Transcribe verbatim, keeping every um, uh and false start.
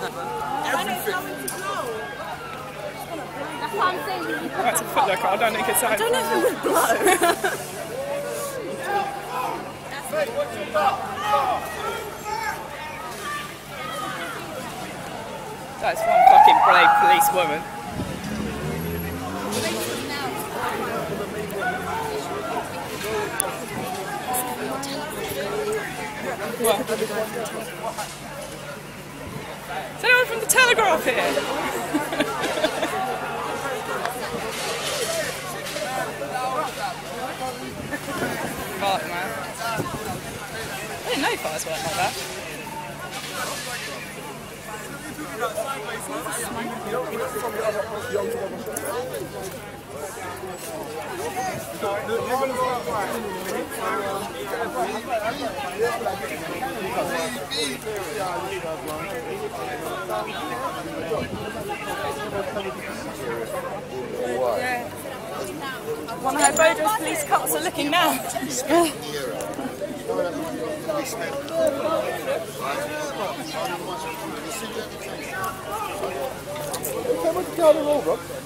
Everything. That's what I'm saying. That's a foot look, I don't think it's I don't know if it would blow. That's one fucking brave police woman. What? Is anyone from the Telegraph here? Fuck, man. I didn't know fires work like that. Yeah. One of her Bojo's police cops are looking now. How much car over?